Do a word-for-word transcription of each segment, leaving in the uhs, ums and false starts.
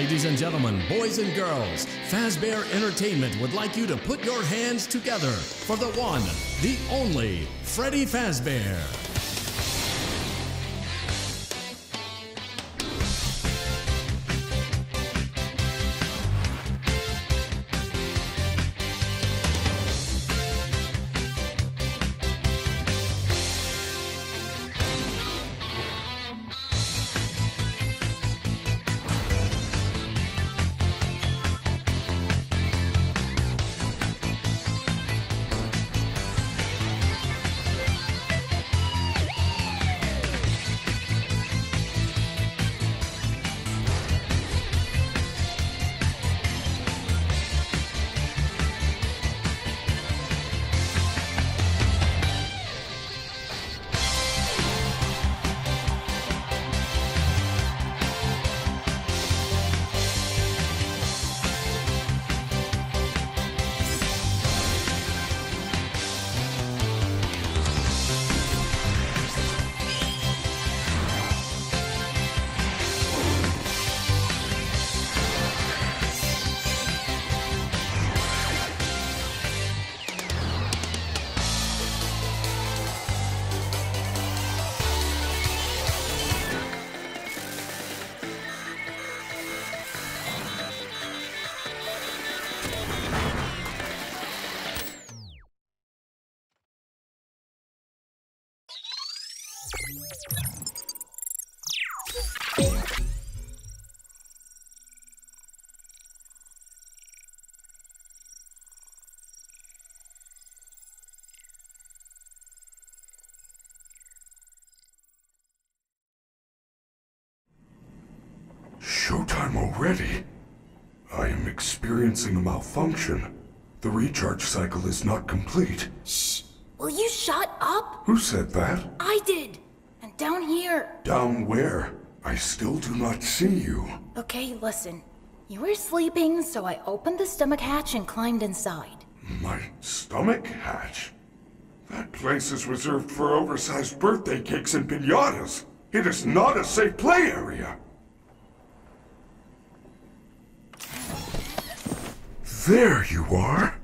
Ladies and gentlemen, boys and girls, Fazbear Entertainment would like you to put your hands together for the one, the only, Freddy Fazbear. Showtime already? I am experiencing a malfunction. The recharge cycle is not complete. Shh! Will you shut up? Who said that? I did! And down here. Down where? I still do not see you. Okay, listen. You were sleeping, so I opened the stomach hatch and climbed inside. My stomach hatch? That place is reserved for oversized birthday cakes and piñatas. It is not a safe play area. There you are.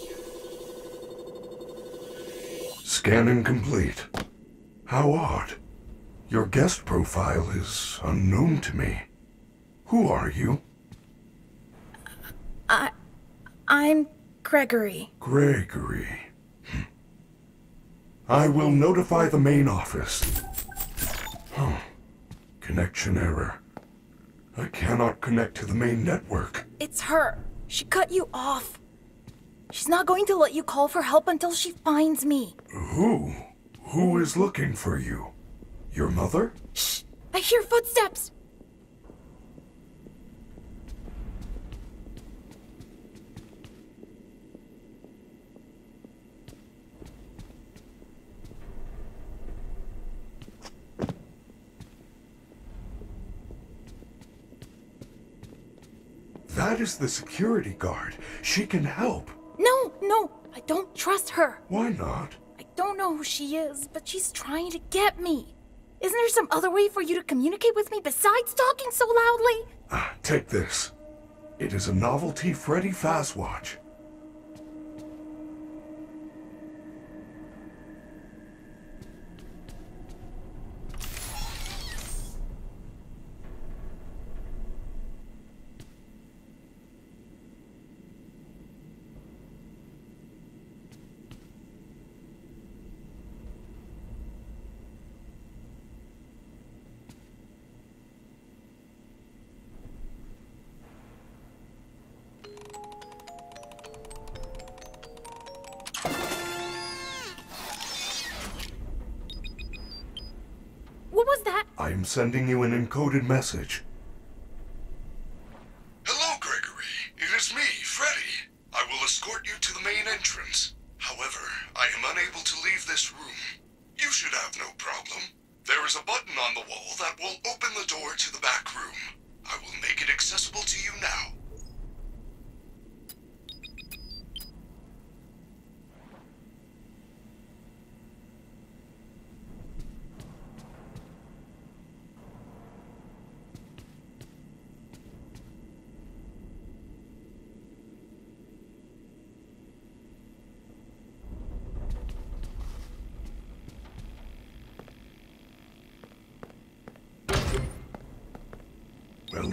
Scanning complete. How odd. Your guest profile is unknown to me. Who are you? I... I'm Gregory. Gregory. Hmm. I will notify the main office. Huh. Connection error. I cannot connect to the main network. It's her. She cut you off. She's not going to let you call for help until she finds me. Who? Who is looking for you? Your mother? Shh! I hear footsteps! That is the security guard. She can help. No, no, I don't trust her. Why not? I don't know who she is, but she's trying to get me. Isn't there some other way for you to communicate with me besides talking so loudly? Ah, take this. It is a novelty Freddy Fazwatch. What was that? I am sending you an encoded message. Hello, Gregory. It is me, Freddy. I will escort you to the main entrance. However, I am unable to leave this room. You should have no problem. There is a button on the wall that will open the door to the back room. I will make it accessible to you now.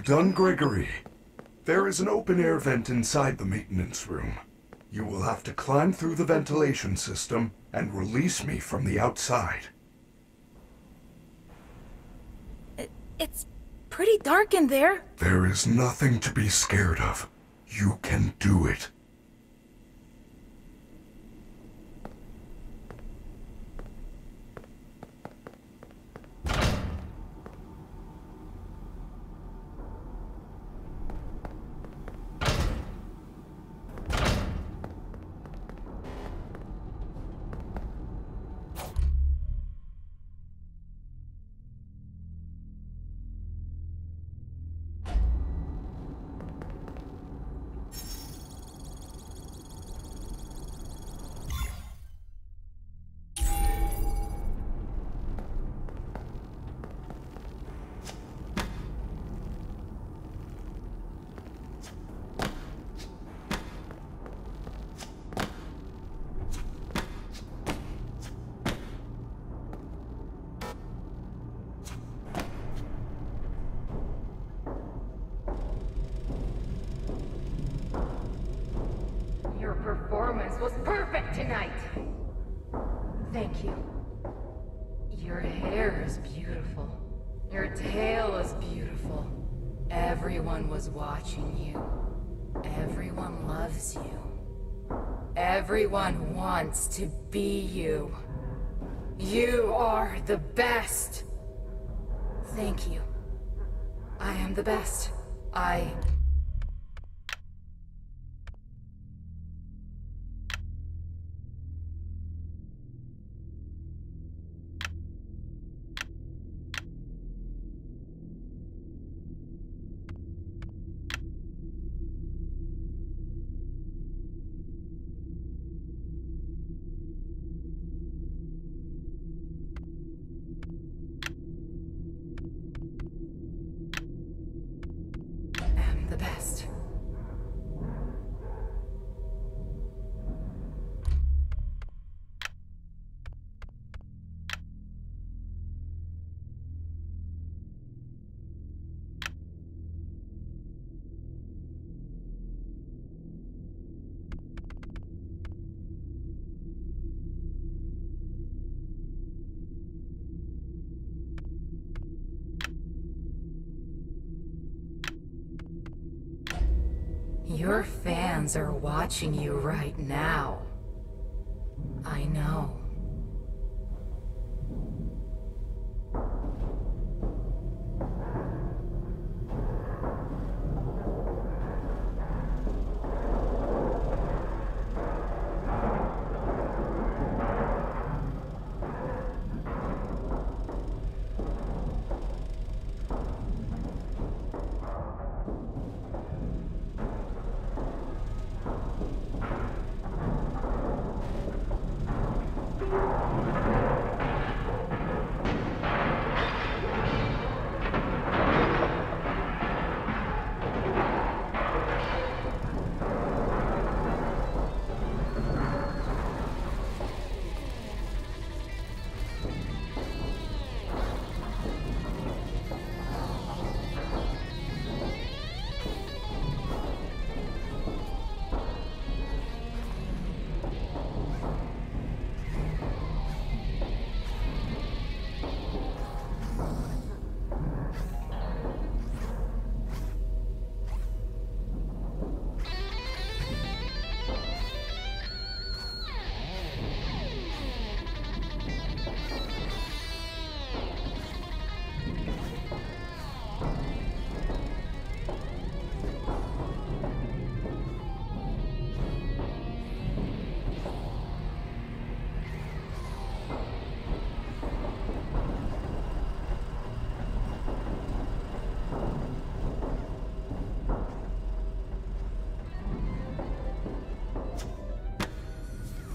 done, Gregory. There is an open-air vent inside the maintenance room. You will have to climb through the ventilation system and release me from the outside. It, it's pretty dark in there. There is nothing to be scared of. You can do it. Your performance was perfect tonight. Thank you. Your hair is beautiful. Your tail is beautiful. Everyone was watching you. Everyone loves you. Everyone wants to be you. You are the best. Thank you. I am the best. I... am the best. Your fans are watching you right now. I know.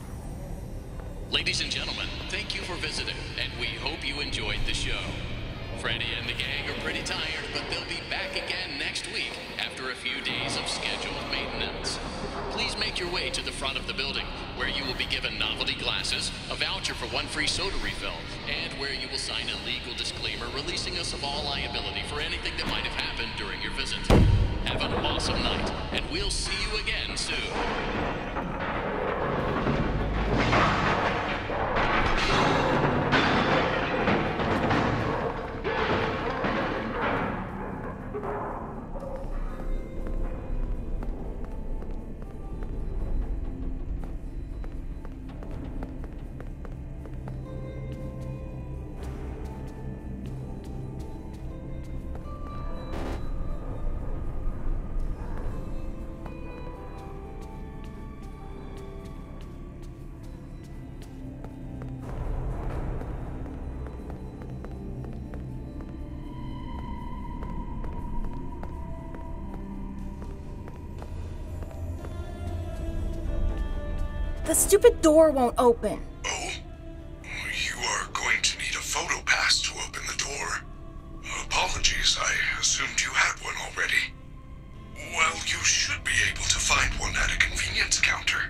Ladies and gentlemen, thank you for visiting, and we hope you enjoyed the show. Freddy and the gang are pretty tired, but they'll be back again next week after a few days of scheduled maintenance. Please make your way to the front of the building, where you will be given novelty glasses, a voucher for one free soda refill, and where you will sign a legal disclaimer releasing us of all liability for anything that might have happened during your visit. Have an awesome night, and we'll see you again soon. The stupid door won't open. Oh? You are going to need a photo pass to open the door. Apologies, I assumed you had one already. Well, you should be able to find one at a convenience counter.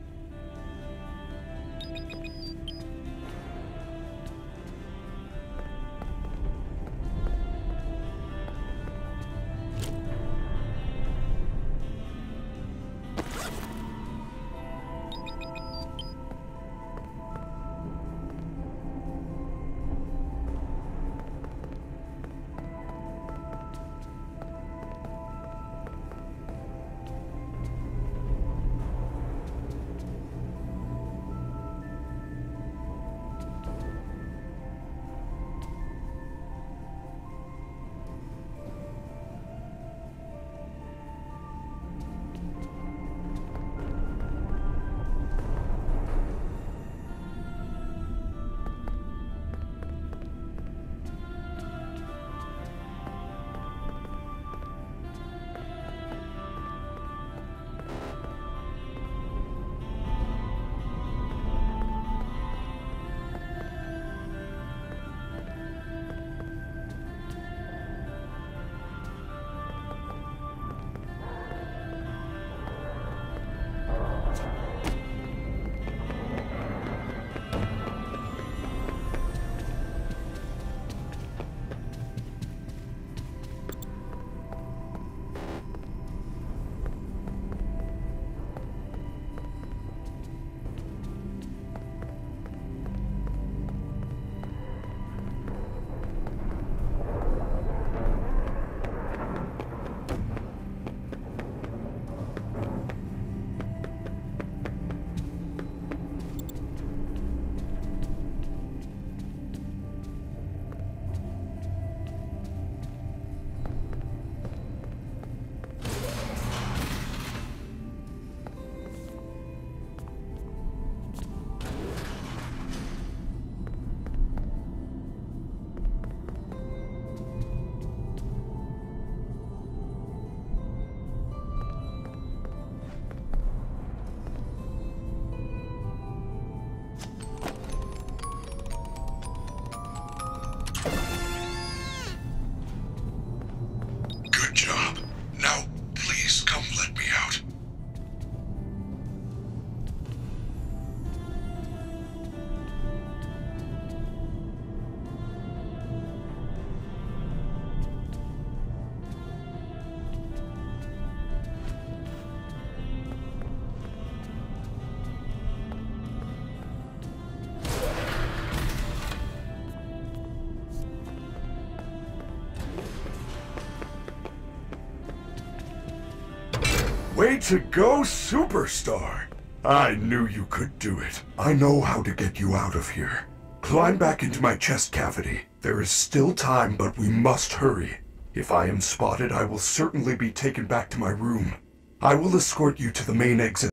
Way to go, superstar! I knew you could do it. I know how to get you out of here. Climb back into my chest cavity. There is still time, but we must hurry. If I am spotted, I will certainly be taken back to my room. I will escort you to the main exit.